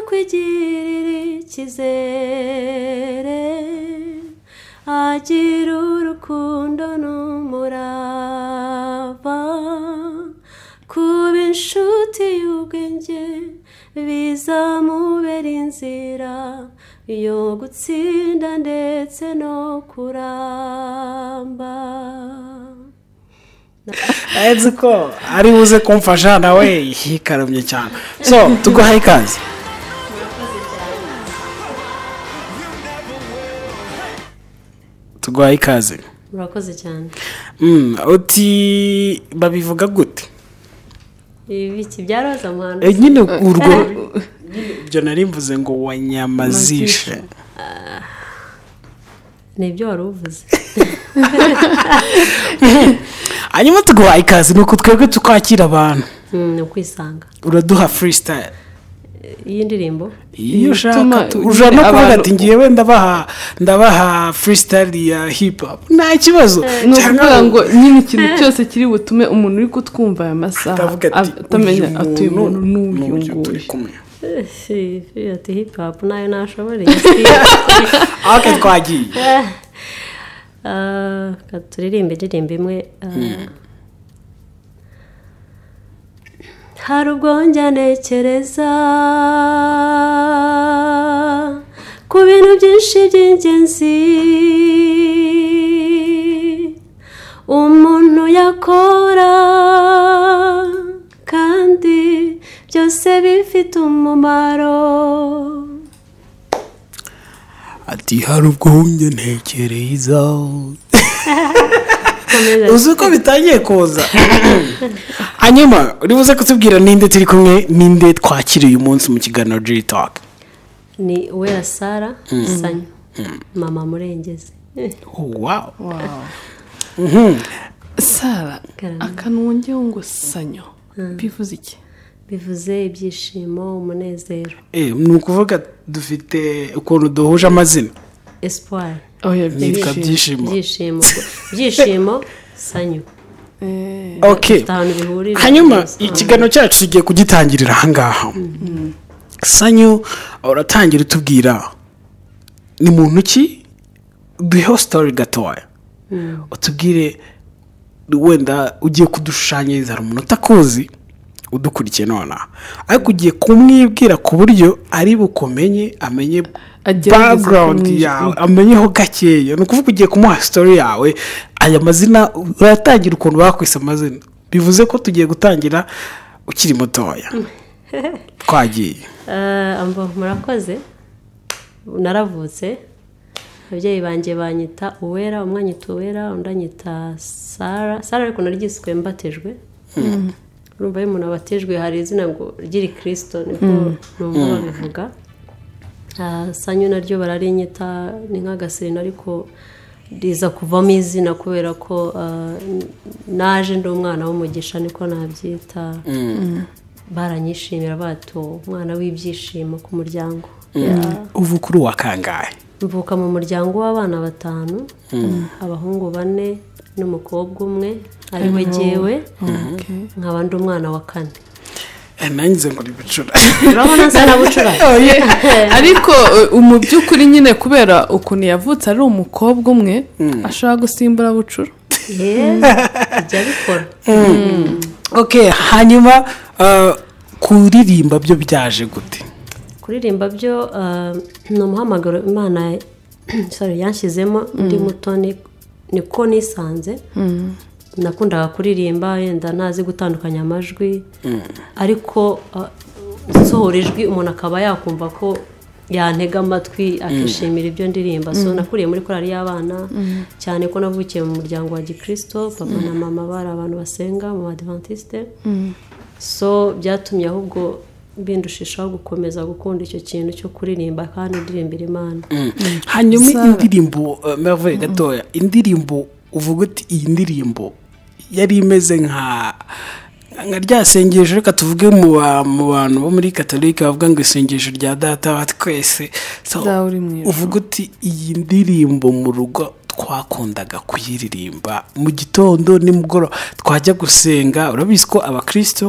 kwigirira icyizere agira urukundo n'umurava kuba inshuti y'ubwenge bizamubera inzira yo gutsinda ndetse no kuramba. Azi ko ari buze kumfasha nawe hikaramye cyane. So tuguhaye ikaze. Tuguhaye ikaze. Murakoze cyane. Uti babivuga gute? Ibiki byaroza mwana. Nyine urwo byo nari mvuze ngo wanyamazishe. Nibyo wari uvuze. Hanyuma tuguhaye ikaze nuko twebwe tukwakira abantu. Ukwisanga. Uraduha freestyle. Iyi ndirimbo iyo ushaka uja no kuvuga ati ngiye ndabaha freestyle ya hip hop nta kibazo cyangwa ngo nyine ikintu cyose kiri butume umuntu uri kutwumva aya masaha atamenya atuye umuntu n'uyunguye ati hip hop nayo nashoboreye ake twagiye turirimbe indirimbo imwe hari ubwo njya ntekereza ku bintu byinshi by'ingenzi umuntu yakora kandi byose bifite umumaro. ati hari ubwo njya ntekereza uzi ko bitangiye koza. Hanyuma uribuze kutubwira ninde turi kumwe ninde twakiriye uyu munsi mu kiganiro G Talk? Ni Uwera SARAH Sanyu mama murengeze. Wow. SARAH akanongeho ngo Sanyu bivuze iki? Bivuze ibyishimo umunezero. Ni ukuvuga dufite ukuntu duhuje amazina. Espoir. Byishimo. Byishimo Sanyu. Okay. Hanyuma ikiganiro cyacu tugiye kugitangirira aha ngaha. Sanyu uratangira utubwira ni muntu ki duhe story gatoya. Utubwire wenda ugiye kudushushanyiriza umuntu utakuzi udukurikiye none ariko ugiye kumwibwira ku buryo ari bukomenye amenye background yawe amenyeho gakeya. No kuvuga ugiye kumuha story yawe aya mazina uratangira ukuntu bakwise amazina bivuze ko tugiye gutangira ukiri mutoya. Twagiye ambo murakoze naravutse ababyeyi banjye banyita Uwera umwe anyita Uwera undi anyita SARAH ariko naryiswe mbatejwe. Urumva iyo umuntu abatejwe hari izina ngo ryiri Kristo nibwo numva babivuga. Sanyu naryo bararinyita ni nk'agasirina ariko riza kuvamo izina kubera ko naje ndi umwana w'umugisha niko nabyita. Baranyishimira bato umwana w'ibyishimo ku muryango. Uvuka uri wa kangahe? Mvuka mu muryango w'abana 5 abahungu 4 n'umukobwa umwe ari we jewe nk'abandi umwana wa 4. Nanyize ngo ribucura. Urabona sana bucura. Ariko mu byukuri nyine kubera ukuntu yavutse ari umukobwa umwe ashaka gusimbura bucura. Ijya bikora. Okay, hanyuma kuririmba byo byaje gute? Kuririmba byo ni umuhamagaro Imana yanshizemo ndi muto niko nisanze. Nakundaga kuririmba yenda nazi gutandukanya amajwi ariko sohora ijwi umuntu akaba yakumva ko yantega amatwi akishimira ibyo ndirimba. So nakuriye muri korali y'abana cyane ko navukiye mu muryango wa Gikristo papa na mama bari abantu basenga mu Adventiste. So byatumye ahubwo bindushishaho gukomeza gukunda icyo kintu cyo kuririmba kandi ndirimbira Imana. Hanyuma indirimbo mvaye gatoya indirimbo uvuga uti iyi ndirimbo yari imeze nka rya sengesho reka tuvuge mu bantu bo muri Katolika bavuga ngo isengesho rya data wa twese. So uvuga uti iyi ndirimbo mu rugo twakundaga kuyiririmba mu gitondo nimugoro twajya gusenga. Urabizi ko abakristo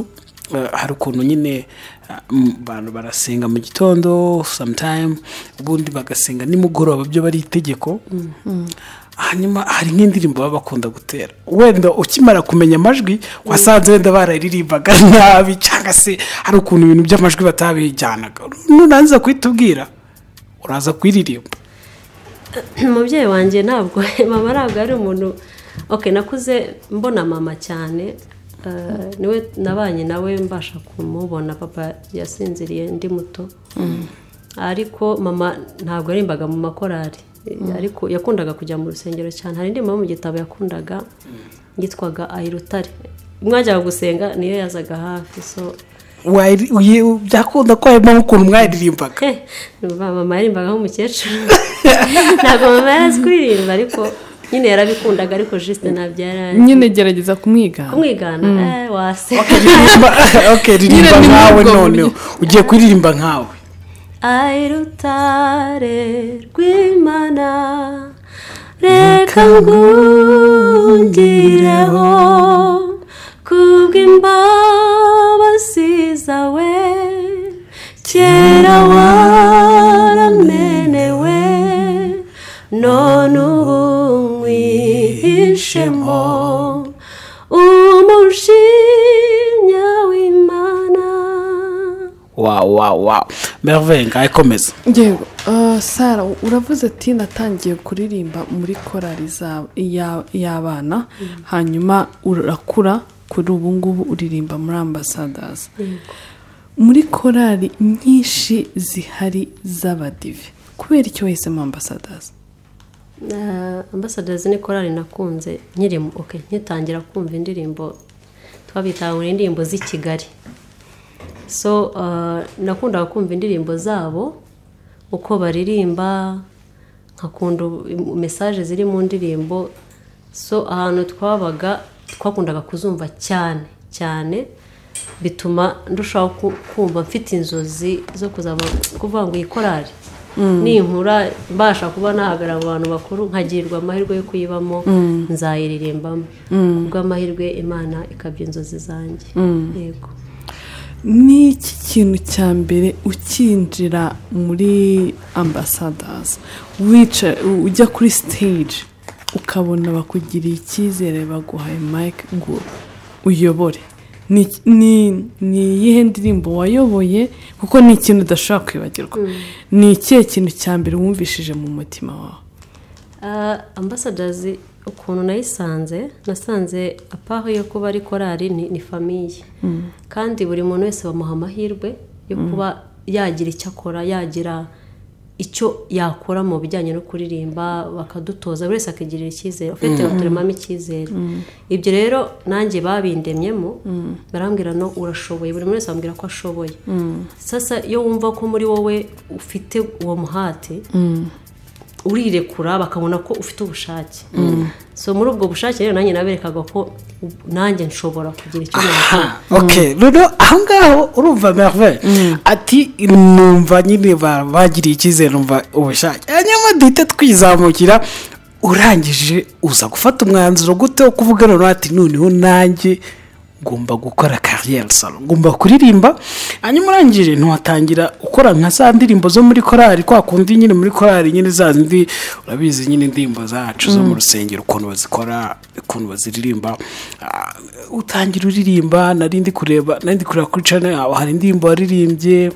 hari ukuntu nyine abantu barasenga mu gitondo sometime ubundi bagasenga nimugoroba byo bari itegeko hanyuma hari nk'indirimbo baba bakunda gutera wenda ukimara kumenya amajwi wasanze wenda bararirimbaga nabi cyangwa se hari ukuntu ibintu by'amajwi batabijyanaga nunanza kuitubwira uraza kwiririmba. Umubyeyi wanjye ntabwo mama ntabwo ari umuntu nakuze mbona mama cyane niwe nabanye nawe mbasha kumubona papa yasinziriye ndi muto ariko mama ntabwo arimbaga mu makorari ariko yakundaga kujya mu rusengero cyane hari indirimbo mu gitabo yakundaga yitwaga Ayirutare mwajyaga gusenga niyo yazaga hafi so byakunda ko harimo ukuntu mwaririmbaga mama yarimbaga nk'umukecuru ntabwo mama yarazi kuririmba ariko nyine yarabikundaga ariko juste nabyara nyine gerageza kumwigana wase ririmba nkawe none ugiye kuririmba nkawe. Ayirutare rw'Imana reka ngungireho kubw'imbabazi zawe kera waramenewe none ubu nkwihishemo umujinya w'Imana. Wow merveille ngaye komeza. Yego Sara uravuze ati natangiye kuririmba muri korali y'abana hanyuma urakura kuri ubu ngubu uririmba muri Ambassadors. Muri korali nyinshi zihari z'abadive kubera icyo wahisemo Ambassadors? Ambassadors ni korali nakunze nkirimo nkitangira kumva indirimbo twabitangura indirimbo z'i Kigali so nakunda kumva indirimbo zabo uko baririmba nkakunda message ziri mu ndirimbo so ahantu twakundaga kuzumva cyane bituma ndushaho kumva mfite inzozi zo kuzaba kuvuga ngo ikorari ninkura mbasha kuba nahagara abantu bakuru nkagirwa amahirwe yo kuyibamo nzayiririmbamo ubwo amahirwe Imana ikabya inzozi zanjye. Yego ni iki kintu cya mbere ukinjira muri Ambassadors ujya kuri stage ukabona bakugiriye icyizere baguhaye mic ngo uyobore ni iyihe ndirimbo wayoboye kuko ni ikintu udashobora kwibagirwa ni ikihe kintu cya mbere wumvishije mu mutima wawe? Ambassadors ukuntu nasanze apaho yo kuba ari korali ni famiye kandi buri muntu wese bamuha amahirwe yo kuba yagira icyo akora yagira icyo yakora mu bijyanye no kuririmba bakadutoza buri wese akigirira icyizere ufite baturemamo icyizere ibyo rero nanjye babindemyemo barambwira no urashoboye buri wese ambwira ko ashoboye sasa iyo wumva ko muri wowe ufite uwo muhate urirekura bakabona ko ufite ubushake so muri ubwo bushake rero nanjye naberekaga ko nanjye nshobora kugira icyo nakora. Rero ahangaho urumva merveille ati numva nyine bagiriye icyizere numva ubushake hanyuma duhita twizamukira urangije uza gufata umwanzuro gute wo kuvuga none ati noneho nanjye ngomba gukora carrière solo ngomba kuririmba hanyuma urangije ntiwatangira ukora nka za ndirimbo zo muri korali kwa kundi nyine muri korali nyine za zindi urabizi nyine indirimbo zacu zo mu rusengero ukuntu bazikora ukuntu baziririmba utangira uririmba narindi kureba kuri channel yawe hari indirimbo waririmbye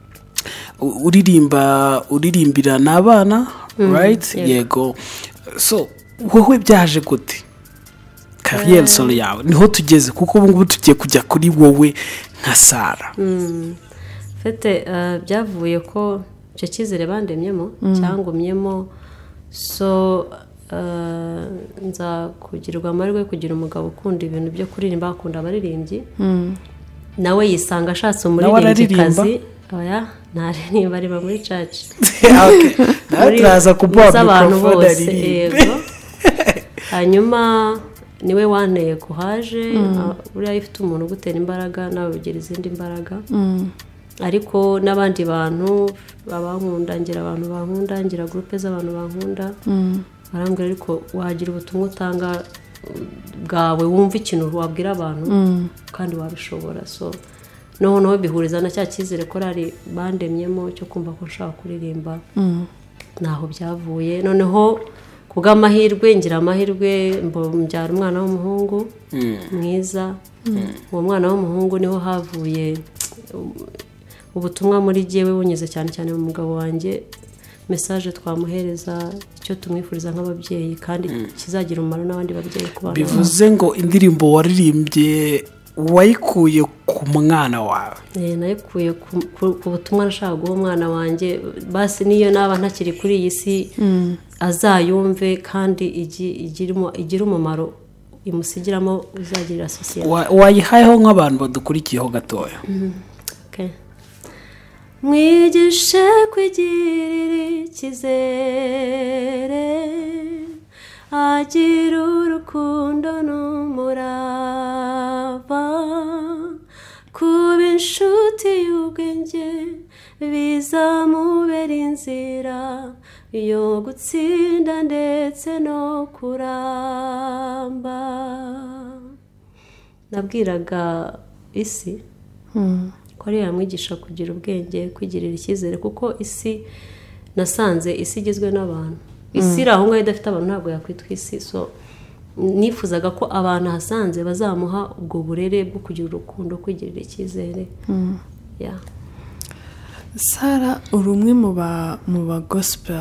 uririmbira n'abana right yego so wowe byaje gute carrière solo yawe niho tugeze kuko ubu ngubu tugiye kujya kuri wowe nka Sara fete byavuye ko icyo cyizere bandemyemo cyangumyemo so nza kugirirwa amahirwe kugira umugabo ukunda ibintu byo kuririmba akunda abaririmbyi nawe yisanga ashatse umuririmbyikazi oya ntaririmba ari muri church turaza kuboha microphone hanyuma niwe wanteye kuhaje uriya ifite umuntu ugutera imbaraga nawe ugira izindi mbaraga ariko n'abandi bantu babankunda ngira abantu bankunda ngira groupe z'abantu bankunda barambwira ariko wagira ubutumwa utanga bwawe wumva ikintu wabwira abantu kandi wabishobora so noneho bihuriza na cya cyizere korari bandemyemo cyo kumva ko nshaka kuririmba naho byavuye noneho kubw'amahirwe ngira amahirwe mbyara umwana w'umuhungu mwiza uwo mwana w'umuhungu niho havuye ubutumwa muri jyewe bunyuze cyane cyane mu mugabo wanjye message twamuhereza icyo tumwifuriza nk'ababyeyi kandi kizagira umumaro n'abandi babyeyi ku bana bivuze ngo indirimbo waririmbye wayikuye ku mwana wawe nayikuye ku butumwa nashaka guha umwana wanjye basi niyo naba ntakiri kuri iyi si azayumve kandi igira umumaro imusigiramo uzagirira sosiyete wayihayeho nk'abantu badukurikiyeho gatoya mwigishe kwigirira icyizere agira urukundo n'umurava kuba inshuti y'ubwenge bizamubera inzira yo gutsinda ndetse no kuramba nabwiraga isi ko ari yamwigisha kugira ubwenge kwigirira icyizere kuko isi nasanze isi igizwe n'abantu isi iri aho ngaho idafite abantu ntabwo yakwitwa isi so nifuzaga ko abantu hasanze bazamuha ubwo burere bwo kugira urukundo kwigirira icyizere Sara uri umwe mu ba gospel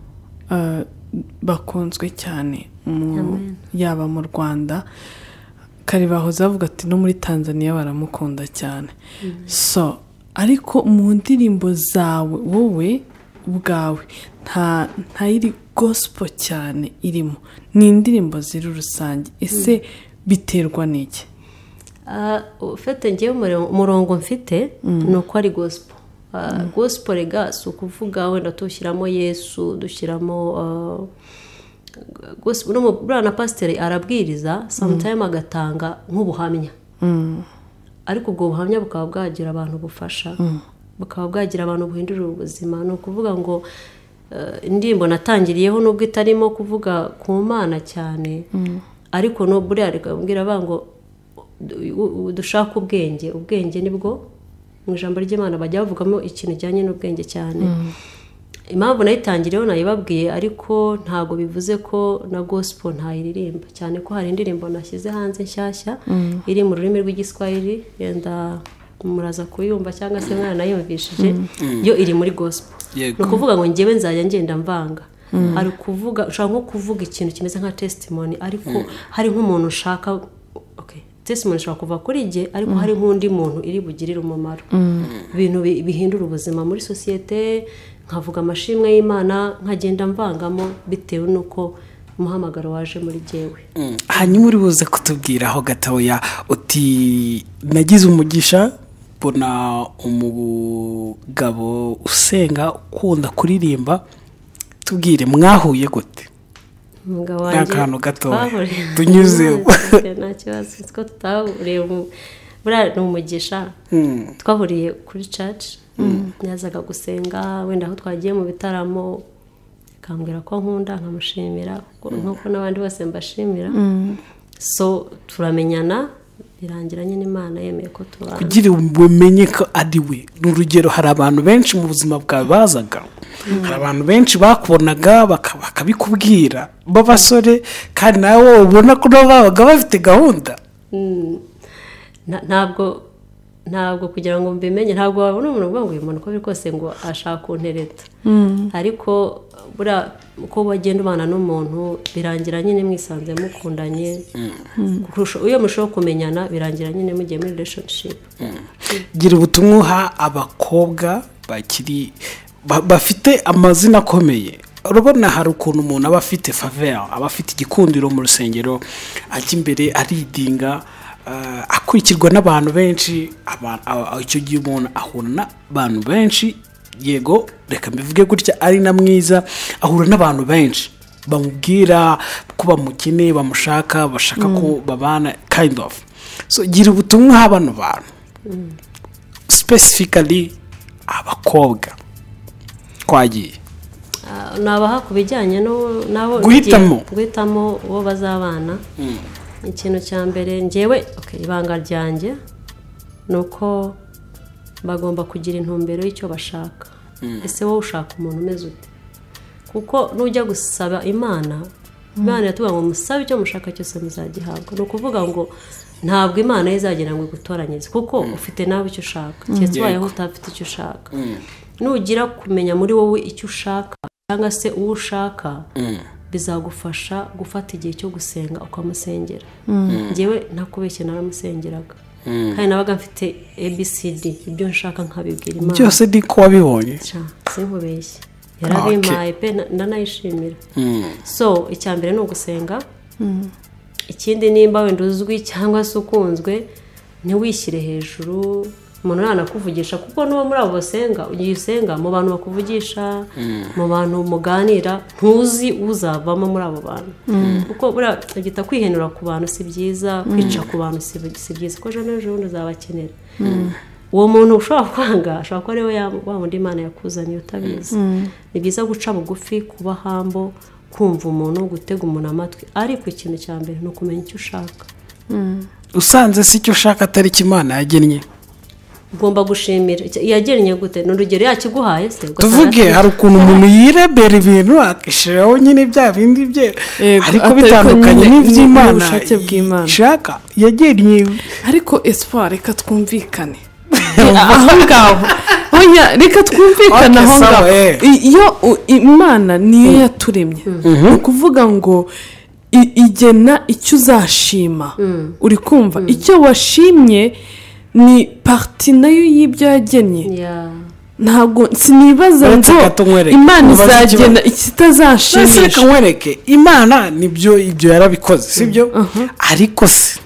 bakunzwe cyane yaba mu Rwanda kare bahoze bavuga ati no muri Tanzania baramukunda cyane so ariko mu ndirimbo zawe wowe ubwawe nta iri gospel cyane irimo ni indirimbo ziri rusange ese biterwa n'iki ufite ngewe umurongo mfite ni uko ari gospel gospel rega si ukuvuga wenda tushyiramo Yesu dushyiramo buriya na pasiteri arabwiriza sometime agatanga nk'ubuhamya ariko ubwo buhamya bukaba bwagira abantu bufasha bukaba bwagira abantu buhindurira ubuzima ni ukuvuga ngo indirimbo natangiriyeho nubwo itarimo kuvuga ku Mana cyane ariko no buriya rikabwira ngo dushaka ubwenge nibwo mu ijambo ry'Imana bajya bavugamo ikintu kijyanye n'ubwenge cyane impamvu nayitangiriyeho nayibabwiye ariko ntago bivuze ko na gospel ntayiririmba cyane ko hari indirimbo nashyize hanze nshyashya iri mu rurimi rw'igiswahili yenda muraza kuyumva cyangwa se mwana nayumvishije yo iri muri gospel no kuvuga ngo ngewe nzajya ngenda mvanga hari kuvuga ushaka nko kuvuga ikintu kimeze nka testimony ariko hari nk'umuntu ushaka testimony ishobora kuva kuri jye ariko hari nk'undi muntu iri bugirire umumaro ibintu bihindura ubuzima muri sosiyete nkavuga amashimwe y'Imana nkagenda mvangamo bitewe nuko umuhamagaro waje muri jyewe hanyuma uri buze kutubwiraho gatoya uti nagize umugisha mbona umugabo usenga ukunda kuririmba tubwire mwahuye gute umugabo wanjye akantu gatoya tunyuze nta kibazo ko tutahuriye buriya ni umugisha twahuriye kuri church yazaga gusenga wenda aho twagiye mu bitaramo akambwira ko nkunda nkamushimira nk'uko n'abandi bose mbashimira so turamenyana birangira nyine Imana yemeye ko tubana kugira ubumenye ko ari we ni urugero hari abantu benshi mu buzima bwawe bazaga hari abantu benshi bakubonaga bakabikubwira b'abasore kandi nawe ubona ko nabo babaga bafite gahunda ntabwo kugira ngo mbimenye ntabwo wabona umuntu uvuga ngo uyu muntu uko biri kose ngo ashaka kuntereta ariko buriya uko bagenda ubana n'umuntu birangira nyine mwisanze mukundanye iyo mushobora kumenyana birangira nyine mugiye muri relationship gira ubutumwa uha abakobwa bafite amazina akomeye urabona hari ukuntu umuntu aba afite faveur aba afite igikundiro mu rusengero ajya imbere aridinga akurikirwa n'abantu benshi icyo gihe umuntu ahura n'abantu benshi yego reka mbivuge gutya ari na mwiza ahura n'abantu benshi bamubwira ko bamukeneye bamushaka bashaka ko babana kind of so gira ubutumwa ha bano bantu specifically abakobwa twagiye nabaha ku bijyanye nabo guhitamo uwo bazabana ikintu cya mbere njyewe ibanga ryanjye ni uko bagomba kugira intumbero y'icyo bashaka. Ese wowe ushaka umuntu umeze ute? Kuko nujya gusaba Imana yatuvuga ngo musabe icyo mushaka cyose muzagihabwa. Ni ukuvuga ngo ntabwo Imana izagera ngo igutoranyirize kuko ufite nawe icyo ushaka. Cyese wayeho utafite icyo ushaka. Nugira kumenya muri wowe icyo ushaka cyangwa se uwo ushaka bizagufasha gufata igihe cyo gusenga ukamusengera. Njyewe ntakubeshye naramusengeraga. Kandi nabaga mfite ABCD ibyo nshaka nkabibwira Imana. Byose ndi ko wabibonye. Sinkubeshye. Yarabimpaye pe ndanayishimira. So icyambere ni ugusenga. Ikindi nimba wenda uzwi cyangwa se ukunzwe ntiwishyire hejuru. Umuntu nanakuvugisha kuko nuba muri abo basenga ugiye usenga mu bantu bakuvugisha mu bantu muganira ntuzi uzavamo muri abo bantu. Kuko bura agita kwihenura ku bantu si byiza, kwica ku bantu si byiza ko jana ejo uzabakenera. Uwo muntu ushobora kwanga ashobora ko ariwe wa wundi Imana yakuzaniye utabizi. Ni byiza guca bugufi, kuba hambo, kumva umuntu, gutega umuntu amatwi. Ariko ikintu cya mbere ni ukumenya icyo ushaka. Usanze si icyo ushaka atari Imana yagennye, ugomba gushimira. Yagennye gute? N'urugero yakiguhaye se tuvuge hari ukuntu umuntu yirebera ibintu akishiraho nyine bya bindi bye, ariko bitandukanye n'ivy'Imana ishaka yagennye. Ariko Espoir reka twumvikane aho ngaho. Oya reka twumvikane aho ngaho. Iyo Imana niyo yaturemye ukuvuga ngo igena icyo uzashima. Uri kumva icyo washimye ni parti nayo y'ibyo yagennye. Ntabwo sinibaza ngo Imana izagena ikitazashimisha. Reka nkwereke Imana nibyo ibyo yarabikoze sibyo. Ariko se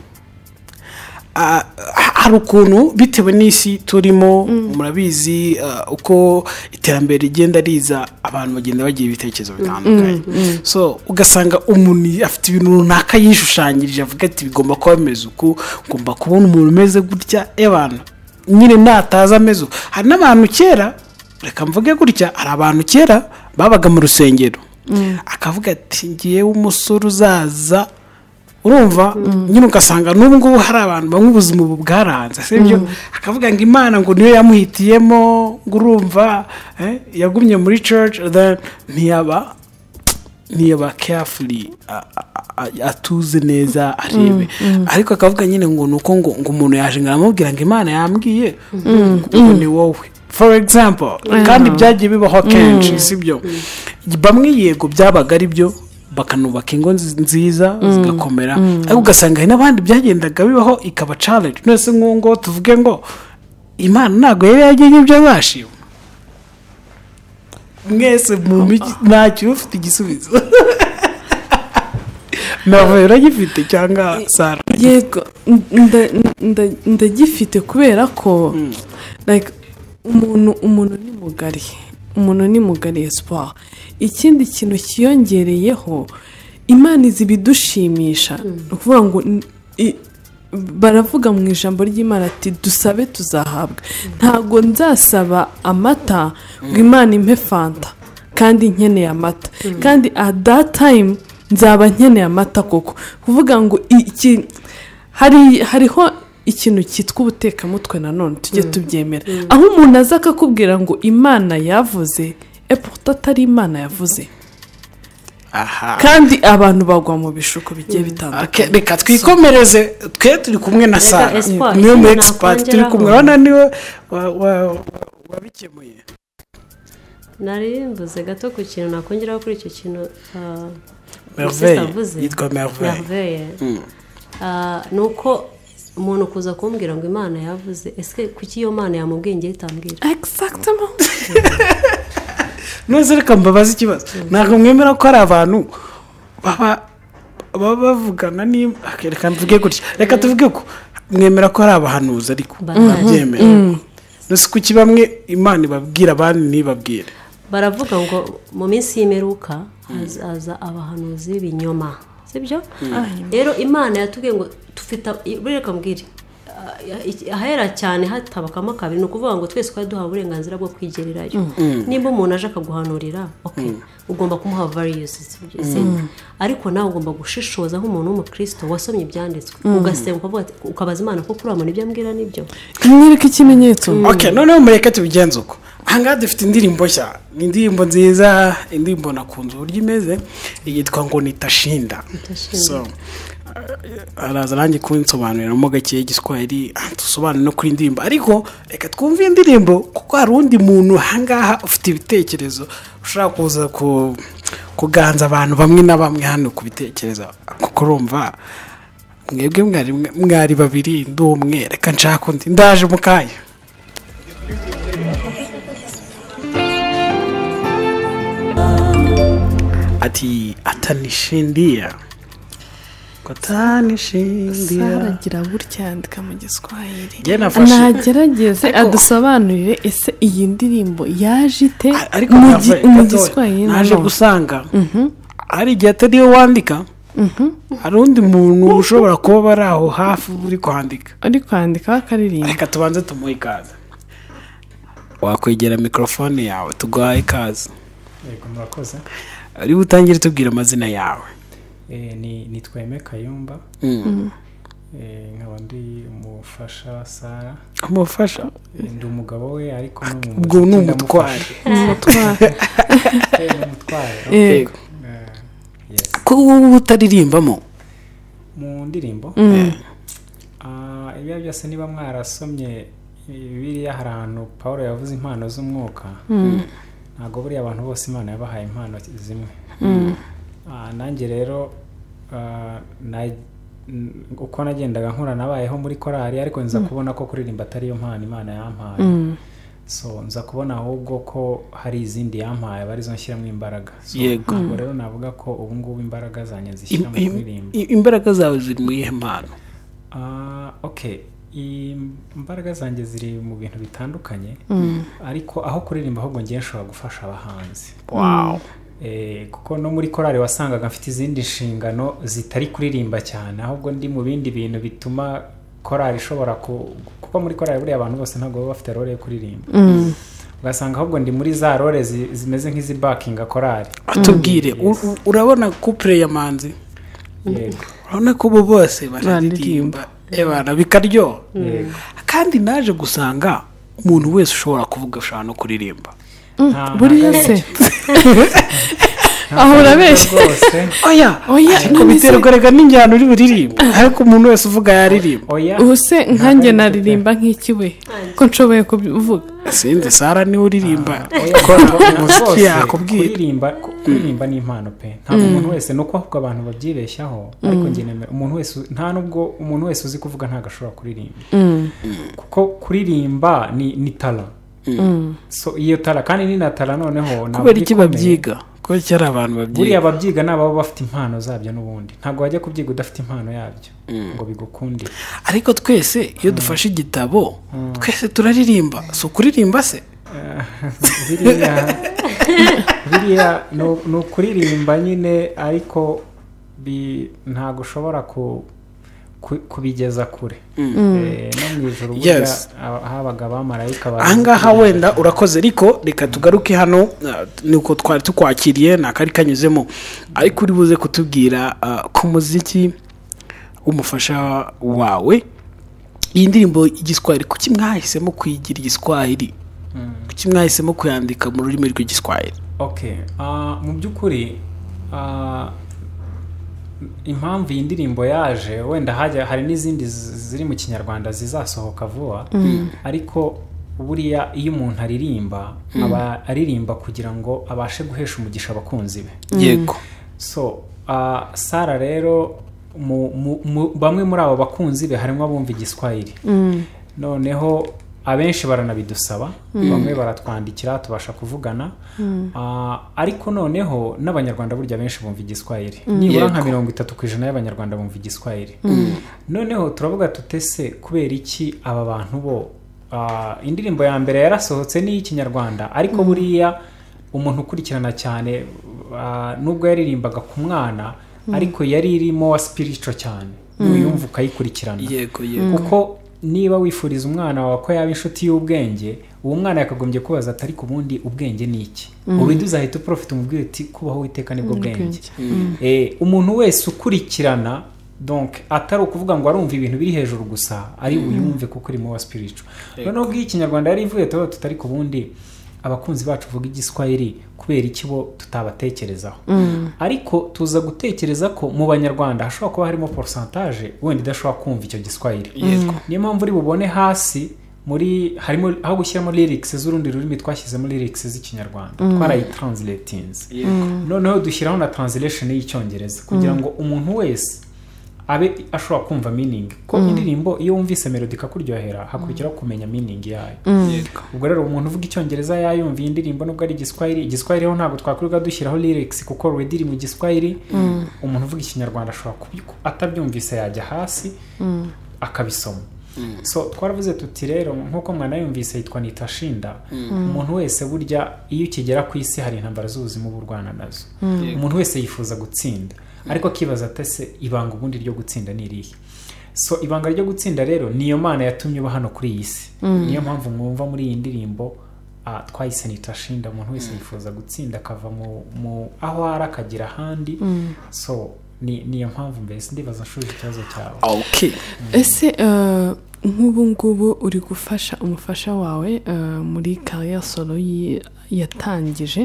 hari ukuntu bitewe n'isi turimo murabizi uko iterambere rigenda riza abantu bagenda bagira ibitekerezo bitandukanye. So ugasanga umuntu afite ibintu runaka yishushanyirije avuga ati bigomba kuba bimeze uku, ngomba kubona umuntu umeze gutya. Abantu nyine nataza ameze. Hari n'abantu kera, reka mvuge gutya, hari abantu kera babaga mu rusengero akavuga ati ngiye umusore uzaza. Urumva nyine ugasanga n'ubu ngubu hari abantu bamwe ubuzima bwaranze sibyo. Akavuga ngo Imana ngo niyo yamuhitiyemo ngo urumva yagumye muri church then ntiyaba carefully atuze neza arebe. Ariko akavuga nyine ngo nuko ngo umuntu yaje ngaramubwira ngo Imana yambwiye ngo ni wowe for example. Kandi byagiye bibaho kenshi sibyo. Bamwe yego byabaga ari byo bakanubaka ingo nziza zigakomera, ariko ugasanga hari n'abandi byagendaga bibaho ikaba challenge. Nese ngo tuvuge ngo Imana ntago yari yagenye ibyo azashima. Mwese mu ntacyo ufite igisubizo. Nawe uragifite cyangwa Sara? Yego ndagifite kubera ko like umuntu ni mugari. Umuntu ni mugari Espoir. Ikindi kintu kiyongereyeho Imana izi bidushimisha. Ukuvuga ngo baravuga mu ijambo ry'Imana ati dusabe tuzahabwa. Ntago nzasaba amata ngo Imana impe fanta kandi nkeneye amata, kandi at that time nzaba nkeneye amata koko. Kuvuga ngo hariho ikintu cyitwa ubutekamutwe nanone tujye tubyemera. Aho umuntu aza akakubwira ngo Imana yavuze pourtant atari Imana yavuze. Kandi abantu bagwa mu bishuko bigiye bitandukanye. Reka twikomereze, twe turi kumwe na Sara niyo mu expert turi kumwe. Wana niwe wabikemuye. Nari mvuze gato ku kintu nakongeraho kuri icyo kintu yitwa merveille. Nuko umuntu kuza kumbwira ngo Imana yavuze, ese kuki iyo Mana yamubwenge itambwira? Exactement. Nose reka mbabaza ikibazo. Ntabwo mwemera ko ari abantu baba bavugana ni reka mvuge gutya. Reka tuvuge ko mwemera ko ari abahanuzi ariko babyemera. Nose kuki bamwe Imana ibabwira abandi ntibabwire? Baravuga ngo mu minsi y'imperuka haza abahanuzi b'ibinyoma sibyo. Rero Imana yatubwiye ngo tufita reka mbwire ahera cyane hatabakamo kabiri, ni ukuvuga ngo twese twari duhawe uburenganzira bwo kwigererayo. Nimba umuntu aje akaguhanurira ugomba kumuha values, ariko nawe ugomba gushishoza nk'umuntu w'umukristo wasomye ibyanditswe, ugasenga ukabaza Imana ko kuri amana ibyo ambwira nibyo. Mwireke ikimenyetso. Noneho mureke tubigenze uko. Ahangaha dufite indirimbo nshya, indirimbo nziza, indirimbo nakunze uburyo imeze, yitwa ngo Nitashinda. So araza nanjye kunsobanuriramo gake igiswahili, dusobanure no kuri indirimbo, ariko reka twumve indirimbo kuko hari undi muntu ahangaha ufite ibitekerezo ushaka kuza kuganza abantu bamwe na bamwe hano kubitekereza, kuko urumva mwebwe mwari babiri ndi umwe, reka nshaka undi, ndaje mukaya. Ati atanishindia Saragira burya yandika mu giswahili, nagerageze adusobanurire ese iyi ndirimbo yaje ite mu giswahili. Naje gusanga ari igihe atari we wandika, hari undi muntu ushobora kuba bari aho hafi uri kwandika bakaririmba. Reka tubanze tumuhe ikaze, wakwegera mikrofone yawe tuguhaye ikaze. Yego murakoze. Ari butangire tubwira amazina yawe. Nitwa Kayumba, nkaba ndi umufasha Sara. Umufasha? Ndi umugabo we ariko ubwo ni umutware. Yego. Ko ubu utaririmbamo mu ndirimbo? Ibyo byose niba mwarasomye Bibiliya, hari ahantu Pawulo yavuze impano z'umwuka, ntabwo buriya abantu bose Imana yabahaye impano zimwe. Nanjye rero uko nagendaga nkura nabayeho muri korali, ariko nza kubona ko kuririmba atari yo mpano Imana yampaye. So nza kubona ahubwo ko hari izindi yampaye barizo nshyiramo imbaraga. Yego. Ubwo rero navuga ko ubu ngubu imbaraga zanjye zishyira mu kuririmba. Imbaraga zawe ziri mu ihe mpano? Imbaraga zanjye ziri mu bintu bitandukanye, ariko aho kuririmba ahubwo ngiye nshobora gufasha abahanzi. Wow. Kuko no muri korali wasangaga mfite izindi nshingano zitari kuririmba cyane, ahubwo ndi mu bindi bintu bituma korali ishobora kuko muri korali buriya abantu bose ntabwo baba bafite role yo kuririmba. Ugasanga ahubwo ndi muri za role zimeze nk'izi backinga korali. Atubwire, urabona couple ya Manzi? Yego. Urabona ko bo bose bararirimba ebana bikaryo. Kandi naje gusanga umuntu wese ushobora kuvuga ushaka no kuririmba. Buriya se aho urabeshye. Ariko biterwa n'injyana uri buririmba, ariko umuntu wese uvuga yaririmba. Ubuse nkanjye naririmba nk'iki we ko nshoboye kuvuga? Sinzi Sara niwe uririmba umuziki yakubwira. Kuririmba ni impano pe, ntabwo umuntu wese, nuko ahubwo abantu babyibeshyaho, ariko njye nemera umuntu wese, nta nubwo umuntu wese uzi kuvuga ntabwo ashobora kuririmba, kuko kuririmba ni tala. So iyo tala kandi ni na tala noneho kubera iki babyiga, ko cyari abantu babyiga. Buriya babyiga nabo bafite impano zabyo, n'ubundi ntabwo wajya kubyiga udafite impano yabyo ngo bigukunde. Ariko twese iyo dufashe igitabo twese turaririmba, so kuririmba se biriya ni ukuririmba nyine, ariko ntabwo ushobora kubigeza kure. No mu ijuru burya habaga abamarayika. Ahangaha wenda urakoze, ariko reka tugaruke hano, nuko twari tukwakiriye nakari kanyuzemo, ariko uri buze kutubwira ku muziki w'umufasha wawe. Iyi ndirimbo igiswahili, kuki mwahisemo kuyigira igiswahili? Kuki mwahisemo kuyandika mu rurimi rw'igiswahili? Mu by'ukuri impamvu iyi ndirimbo yaje, wenda hari n'izindi ziri mu kinyarwanda zizasohoka vuba, ariko buriya iyo umuntu aririmba aba aririmba kugira ngo abashe guhesha umugisha abakunzi be. Yego. So Sara rero bamwe muri abo bakunzi be harimo abumva igiswahili, noneho abenshi baranabidusaba, bamwe baratwandikira tubasha kuvugana, ariko noneho n'abanyarwanda burya benshi bumva igiswahili, nibura nka 30% y'abanyarwanda bumva igiswahili. Noneho turavuga tutese kubera iki aba bantu bo, indirimbo ya mbere yarasohotse ni ikinyarwanda, ariko buriya umuntu ukurikirana cyane nubwo yaririmbaga ku mwana, ariko yari irimo wa spiritual cyane, uyumva ukayikurikirana. Yego. Kuko niba wifuriza umwana wawe ko yaba inshuti y'ubwenge uwo mwana yakagombye kubaza atari ku bundi ubwenge ni iki ubundi uzahita uprofita umubwire uti kubaho witeka nibwo bwenge umuntu wese ukurikirana donc atari ukuvuga ngo arumva ibintu biri hejuru gusa ari uyumve kuko uri mu wa spiritual noneho bw'ikinyarwanda yari ivuye tutari ku bundi abakunzi bacu vuga igiswahili kubera iki bo tutabatekerezaho ariko tuza gutekereza ko mu banyarwanda hashobora kuba harimo pourcentage wenda idashobora kumva icyo giswahili niyo mpamvu uri bubone hasi muri harimo aho gushyiramo lyrics z'urundi rurimi twashyizemo lyrics z'ikinyarwanda twarayitranslatinze noneho dushyiraho na translation y'icyongereza kugira ngo umuntu wese abe ashobora kumva meaning ko indirimbo iyo wumvise melody kakuryohera hakurikiraho kumenya meaning yayo ubwo rero umuntu uvuga icyongereza yayumva indirimbo nubwo ari igiswahili ho ntabwo twakwiruka dushyiraho lyrics kuko already iri mu giswahili umuntu uvuga ikinyarwanda ashobora atabyumvise yajya hasi akabisoma so twaravuze tuti rero nkuko mwana yumvise yitwa Nitashinda umuntu wese burya iyo ukigera ku isi hari intambara z'ubuzima bw'urwana nazo umuntu wese yifuza gutsinda ariko akibaza atese ibanga ubundi ryo gutsinda ni irihe so ibanga ryo gutsinda rero niyo mana yatumye uba hano kuri iyi si niyo mpamvu mwumva muri iyi ndirimbo twayise Nitashinda umuntu wese yifuza gutsinda akava mu aho ari akagira ahandi so niyo mpamvu mbese ndibaza nshuje ikibazo cyawe ese nk'ubu ngubu uri gufasha umufasha wawe muri career solo yatangije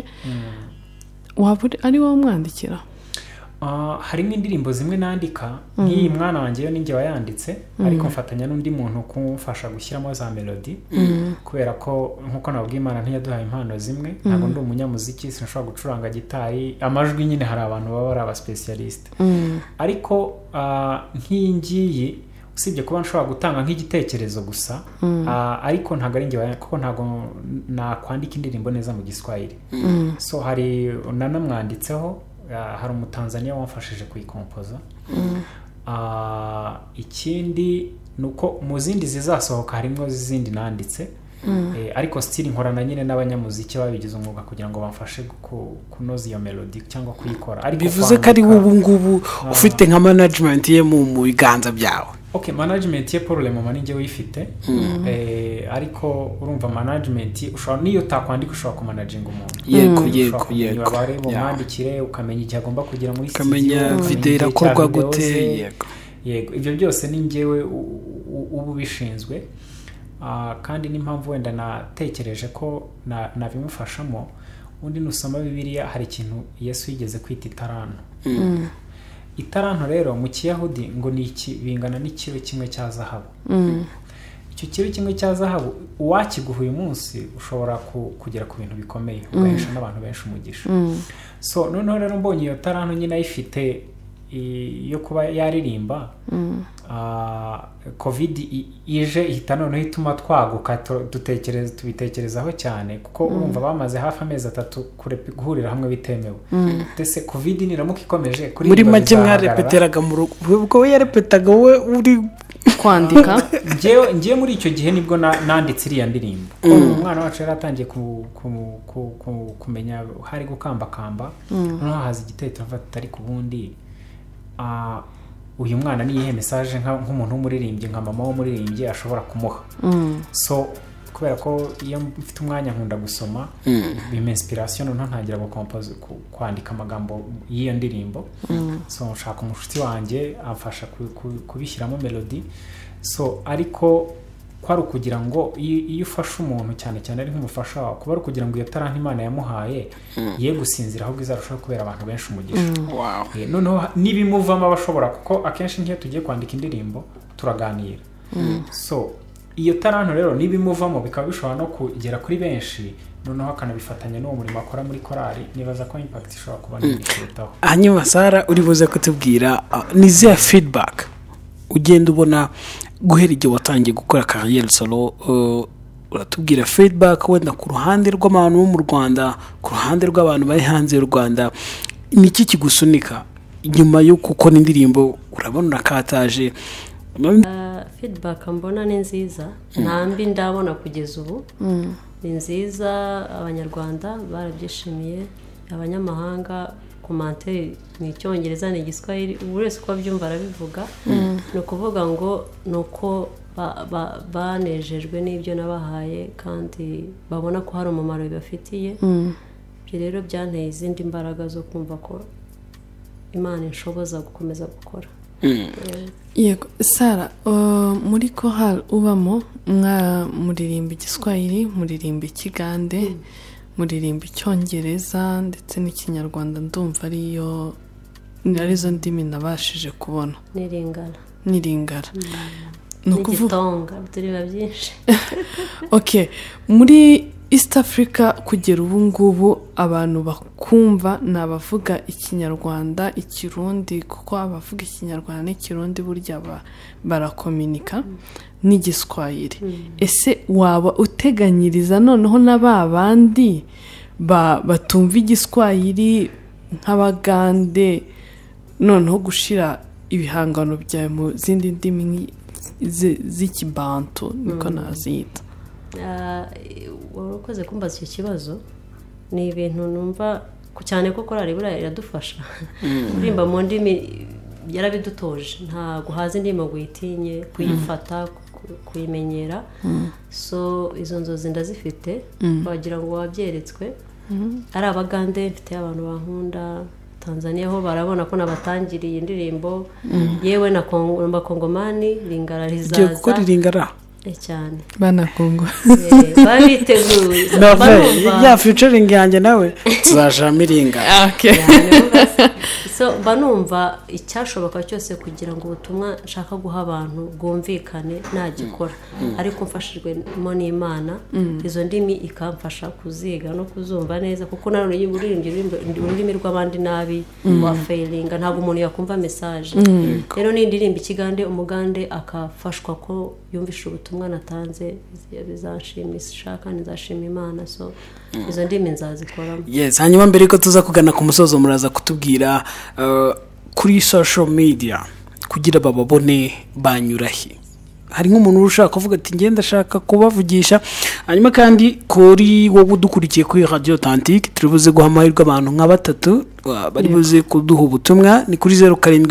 waba ari wowe umwandikira harimo indirimbo zimwe nandika nk'iyi mwana wanjye yo ninjye wayanditse ariko mfatanya n'undi muntu kumufasha gushyiramo za melody kubera ko nkuko nabwiye Imana ntiyaduhaye impano zimwe ntabwo ndi umunyamuziki sinshobora gucuranga gitari amajwi nyine hari abantu baba ari aba specialist ariko nk'iyi ngiyi usibye kuba nshobora gutanga nk'igitekerezo gusa ariko ntabwo ari njye kuko ntabwo nakwandika indirimbo neza mu giswahili so hari nanamwanditseho hari umutanzania wamfashije kuyikompoza ikindi nuko mu zindi zizasohoka harimo izindi nanditse ariko still nkorana nyine n'abanyamuziki babigize umwuga kugira ngo bamfashe kunoza iyo melody cyangwa kuyikora ariko bivuze ko ari ubu ngubu ufite nka management ye mu biganza byawe management ye problem mama ninjye wifite ariko urumva management ushobora niyo takwandika ushobora kumanaginga umuntu yego mwandikire ukamenya igihe agomba kugira muri studio ukamenya video irakorwa gute yego ibyo byose ni njyewe ubu bishinzwe kandi n'impamvu wenda natekereje ko nabimufashamo undi nusoma Bibiliya hari ikintu Yesu yigeze kwita itaranto itaranto rero mu Kiyahudi ngo ni iki bingana n'ikiro kimwe cya zahabu icyo kiro kimwe cya zahabu uwakiguha uyu munsi ushobora kugera ku bintu bikomeye ugahesha n'abantu benshi umugisha so noneho rero mbonye iyo taranto nyine ayifite yo kuba yaririmba covid ije ihita noneho ituma twaguka tubitekerezaho cyane kuko urumva bamaze hafi amezi 3 guhurira hamwe bitemewe ndetse covid niramuka ikomeje kuri muri make mwarepeteraga mu rugo ubwo we yarepetaga wowe uri kwandika ngiye muri icyo gihe nibwo nanditse iriya ndirimbo umwana wacu yari atangiye kumenya hari gukambakamba noneho haza igitekerezo atari ku bundi uyu mwana niyihe message nk'umuntu w'umuririmbyi nka mama w'umuririmbyi ashobora kumuha so kubera ko iyo mfite umwanya nkunda gusoma bima inspiration noneho ntangira kwandika amagambo y'iyo ndirimbo so nshaka umushuti wanjye amfasha kubishyiramo melody so ariko kwari ukugira ngo iyo ufashe umuntu cyane cyane ari nk'umufasha wawe kuba ari ukugira ngo iyo taranto Imana yamuhaye ye gusinzira ahubwo izarushaho kubera abantu benshi umugisha noneho nibimuvamo abashobora kuko akenshi nk'iyo tugiye kwandika indirimbo turaganira so iyo taranto rero nibimuvamo bikaba bishobora no kugera kuri benshi noneho akanabifatanya n'uwo murimo akora muri korali nibaza ko impact ishobora kuba nini kurutaho hanyuma Sarah uri buze kutubwira nizihe feedback ugenda ubona guhera igihe watangiye gukora career solo uratubwira feedback wenda ku ruhande rw'abantu bo mu Rwanda ku ruhande rw'abantu bari hanze y'u Rwanda niki kigusunika nyuma yo gukora indirimbo urabona urakataje feedback mbona ni nziza ntambi ndabona kugeza ubu ni nziza abanyarwanda barabyishimiye abanyamahanga commentaire ni Icyongereza ni Igiswahili buri wese uko abyumva arabivuga no kuvuga ngo nuko banejejwe n'ibyo nabahaye kandi babona ko hari umumaro bibafitiye ibyo rero byanteye izindi mbaraga zo kumva ko Imana inshoboza gukomeza gukora. Yego Sara, muri kohari ubamo muririmba igiswahili, muririmba ikigande, muririmba icyongereza ndetse n'ikinyarwanda, ndumva arizo ndimi nabashije kubona. Niringara n'igitonga turiba byinshi. Okay, muri East Africa kugera ubu ngubu abantu bakumva nabavuga ikinyarwanda, ikirundi, kuko abavuga ikinyarwanda n'ikirundi burya barakomunika n'igiswahili. Ese waba uteganyiriza noneho n'abandi batumva igiswahili nk'abagande noneho gushira ibihangano byawe mu zindi ndimi z'ikibantu niko nazita? Warakoze kumbaza icyo kibazo. Ni ibintu numva cyane ko korari buriya iradufasha kurimba mu ndimi, yarabidutoje nta guhaza indimi guhitinye kuyifata kuyimenyera. So izo nzozi ndazifite, wagira ngo wabyeretswe. Ari abagande mfite abantu bankunda, Tanzania ho barabona ko nabatangiriye indirimbo, yewe na Kongomani Lingara rizaza. Ugiye gukora Lingara cyane bana Kongo bariteguye ya featuring yanjye nawe tuzajamiringa. Okay. So banumva icyashoboka cyose kugira ngo ubutumwa nshaka guha abantu bwumvikane nagikora, ariko mfashijwemo n'Imana izo ndimi ikamfasha kuziga no kuzumva neza, kuko narone ururimi rw'abandi nabi wa failinga ntabwo umuntu yakumva message. Rero n'indirimba ikigande umugande akafashwa ko yumvisha ubutumwa natanze, bizashimisha kandi nzashima Imana. So izo ndimi nzazikoramo. Yes, hanyuma mbere ko tuza kugana ku musozo muraza kutubwira kuri social media kugira bababone banyurahe. Hari nk'umuntu ushaka kuvuga ati ngenda ndashaka kubavugisha, hanyuma kandi kuri wowe udukurikiye kuri Radio Authentique turibuze guhamahirwa abantu nka batatu bari buze kuduha ubutumwa. Ni kuri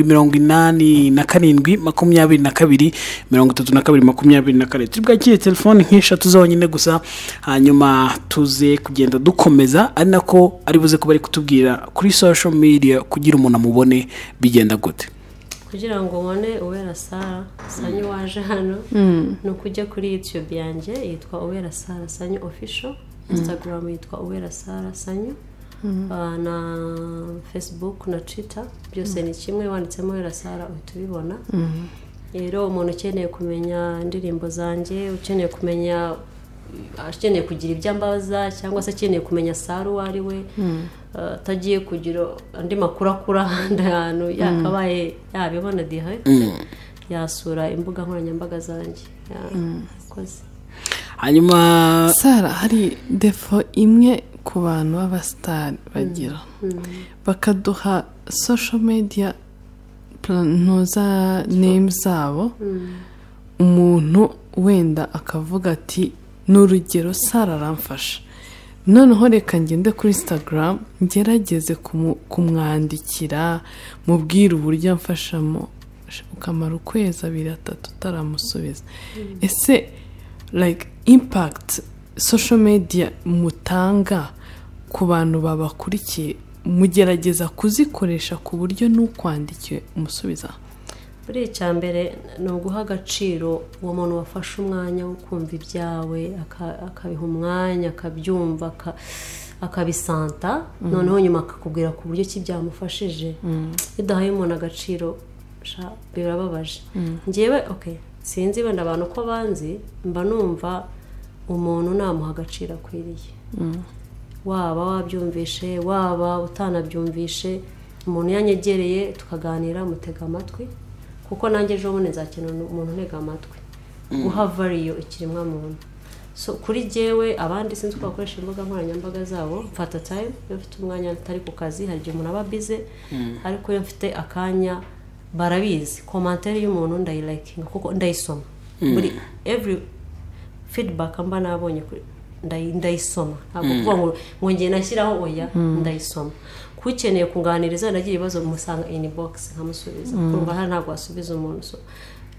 0787223224 tubwakire telefone nk'eshatu zonyine gusa, hanyuma tuze kugenda dukomeza, ari nako ari buze kuba ari kutubwira kuri social media kugira umuntu amubone bigenda gute. Kugira ngo ubone Uwera Sarah Sanyu waje hano no kujya kuri YouTube yanjye yitwa Uwera Sarah Sanyu official, Instagram yitwa Uwera Sarah Sanyu, na Facebook na Twitter byose ni kimwe, wanditsemo Uwera Sarah utubibona. Rero umuntu ukeneye kumenya indirimbo zanjye, ukeneye kumenya akeneye kugira ibyambaza cyangwa se akeneye kumenya Sarah wari we, tagiye kugira andi makuru akura ahantu yakabaye yabibona direct, yasura imbuga nkoranyambaga zanjye akoze. Hanyuma Sarah, hari defo imwe ku bantu b'abastar bagira bakaduha social media noza name zabo, umuntu wenda akavuga ati n'urugero Sarah aramfasha, noneho reka ngende kuri Instagram ngerageze kumwandikira mubwira uburyo mfashamo, ukamara ukwezi 2-3 utaramusubiza. Ese like impact social media mutanga ku bantu babakurikiye, mugerageza kuzikoresha ku buryo n'ukwandikiye umusubiza? Buri cyambere no guha agaciro uwo muntu wafashe umwanya wo kumva ibyawe, akabiha umwanya akabyumva akabisanta, noneho nyuma akakubwira ku buryo ki byamufashije. Bidahaye umuntu agaciro birababaje. Ngewe okay, sinzi wenda abantu ko banzi, mba numva umuntu namuha agaciro akwiriye, waba wabyumvishe waba utanabyumvishe, umuntu yanyegereye tukaganira mutega amatwi, kuko nanjye ejo bundi nzakenera umuntu ntega amatwi, guha value ikiremwa muntu. So kuri jewe abandi sinzi ko bakoresha imbuga nkoranyambaga zabo, mfata time yo mfite umwanya atari ku kazi, hari igihe umuntu aba busy, ariko yo mfite akanya barabizi commentaire y'umuntu ndayilikinga kuko ndayisoma. Buri every feedback mba nabonye ndayisoma, ntabwo kuvuga ngo ngiye nashyiraho oya, ndayisoma. Kukeneye kunganiriza nagira ibibazo musanga inbox nkamusubiza, kumva hari ntabwo asubiza umuntu. So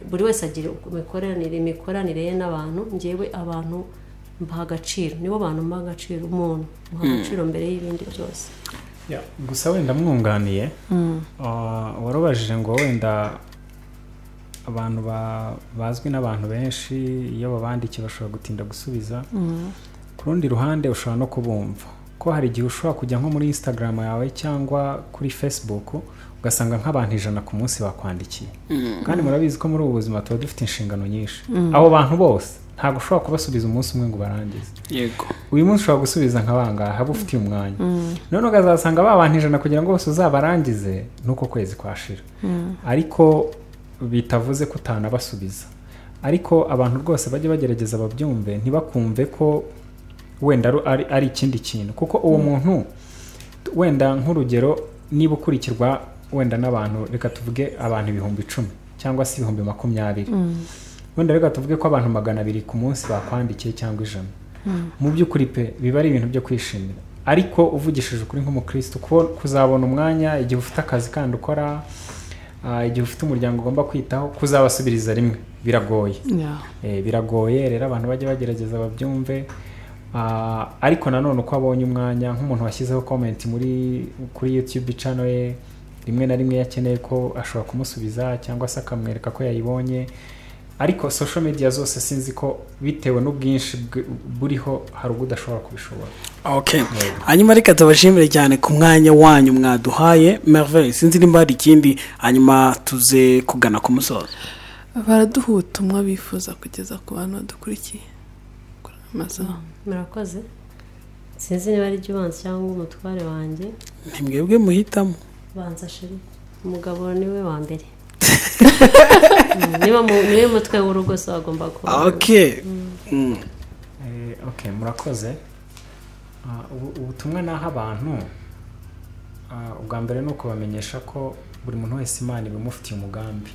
buri wese agira imikoranire ye n'abantu ngewe abantu mbaha agaciro nibo bantu mbaha agaciro umuntu mbaha agaciro mbere y'ibindi byose gusa wenda mwunganiye warubajije ngo wenda abantu bazwi n'abantu benshi iyo babandikiye bashobora gutinda gusubiza ku rundi ruhande ushobora no kubumva ko hari igihe ushobora kujya nko muri Instagram yawe cyangwa kuri Facebook ugasanga nk'abantu 100 ku munsi bakwandikiye kandi murabizi ko muri ubu buzima tuba dufite inshingano nyinshi abo bantu bose ntabwo ushobora kubasubiza umunsi umwe ngo barangize yego uyu munsi ushobora gusubiza nk'abangaha haba ufitiye umwanya none ukazasanga babantu 100 kugira ngo bose uzabarangize nuko kwezi kwashira ariko bitavuze ko utanabasubiza ariko abantu rwose bajye bagerageza babyumve ntibakumve ko wenda ari ikindi kintu kuko uwo muntu wenda nk'urugero niba ukurikirwa wenda n'abantu reka tuvuge abantu 10,000 cyangwa se 20,000 wenda reka tuvuge ko abantu 200 ku munsi bakwandikiye cyangwa 100 mu by'ukuri pe biba ari ibintu byo kwishimira ariko uvugishije ukuri nk'umukristo kuzabona umwanya igihe ufite akazi kandi ukora igihe ufite umuryango ugomba kwitaho kuzabasubiriza rimwe biragoye biragoye rero abantu bajye bagerageza babyumve ariko nanone uko abonye umwanya nk'umuntu washyizeho comment kuri YouTube channel ye rimwe na rimwe yakeneye ko ashobora kumusubiza cyangwa se akamwereka ko yayibonye ariko social media zose sinzi ko bitewe n'ubwinshi buriho hari ubudashobora kubishobora hanyuma reka tubashimire cyane ku mwanya wanyu mwaduhaye Merveille sinzi nimba hari ikindi hanyuma tuze kugana ku musozo baraduha ubutumwa bifuza kugeza ku bantu badukurikiye murakoze sinzi niba ari Jubansi cyangwa umutware wanjye ntimwebwe muhitamo banza sheri umugabo niwe wa mbere niwe mutwe w'urugo so agomba kuba murakoze ubutumwa naho abantu ubwa mbere ni ukubamenyesha ko buri muntu wese Imana ibimufitiye umugambi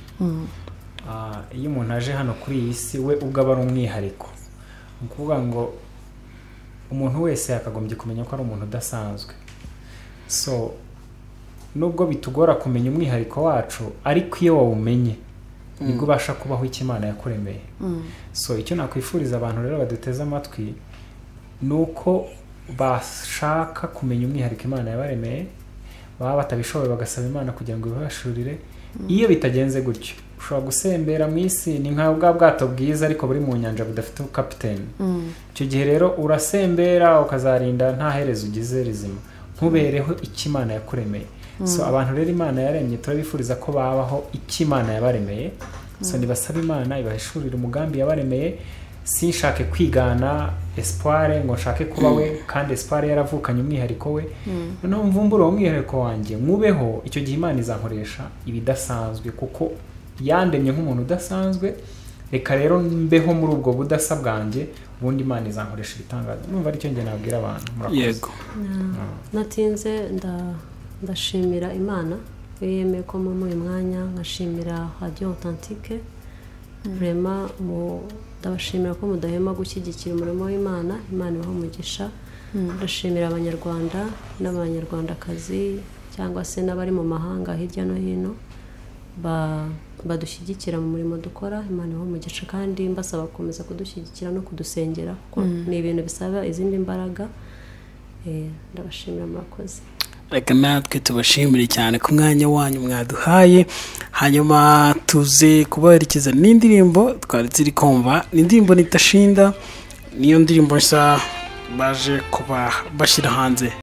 iyo umuntu aje hano kuri iyi si we ubwo aba ari umwihariko ni ukuvuga ngo umuntu wese yakagombye kumenya ko ari umuntu udasanzwe so nubwo bitugora kumenya umwihariko wacu ariko iyo wawumenye nibwo ubasha kubaho icyo Imana yakuremeye so icyo nakwifuriza abantu rero baduteze amatwi ni uko bashaka kumenya umwihariko Imana yabaremeye baba batabishoboye bagasaba Imana kugira ngo ibibashurire iyo bitagenze gutyo ushobora gusembera mu isi ni nka bwa bwato bwiza ariko buri mu nyanja budafite kapiteni icyo gihe rero urasembera ukazarinda nta herezo ugize rizima ntubereho icyo Imana yakuremeye so abantu rero Imana yaremye turabifuriza ko babaho icyo Imana yabaremeye so nibasaba Imana ibahishurira umugambi yabaremeye sinshake kwigana Espoir ngo nshake kuba we kandi Espoir yaravukanye umwihariko we noneho mvumbura uwo mwihariko wanjye mubeho icyo gihe Imana izankoresha ibidasanzwe kuko yandemye nk'umuntu udasanzwe reka rero mbeho muri ubwo budasa bwanjye ubundi Imana izankoresha ibitangaza numva ari cyo nge nabwira abantu yego natinze ndashimira Imana yemeye ko mu mwanya nkashimira Radio Authentique vraiment ndabashimira ko mudahema gushyigikira umurimo w'Imana Imana ibaho umugisha ndashimira abanyarwanda n'abanyarwandakazi cyangwa se n'abari mu mahanga hirya no hino badushyigikira mu murimo dukora Imana ibaho umugisha kandi mbasaba gukomeza kudushyigikira no kudusengera kuko ni ibintu bisaba izindi mbaraga ndabashimira murakoze reka natwe tubashimire cyane ku mwanya wanyu mwaduhaye hanyuma tuze kubaherekeza n'indirimbo twari turi kumva n'indirimbo Nitashinda niyo ndirimbo nshya baje kuba bashyira hanze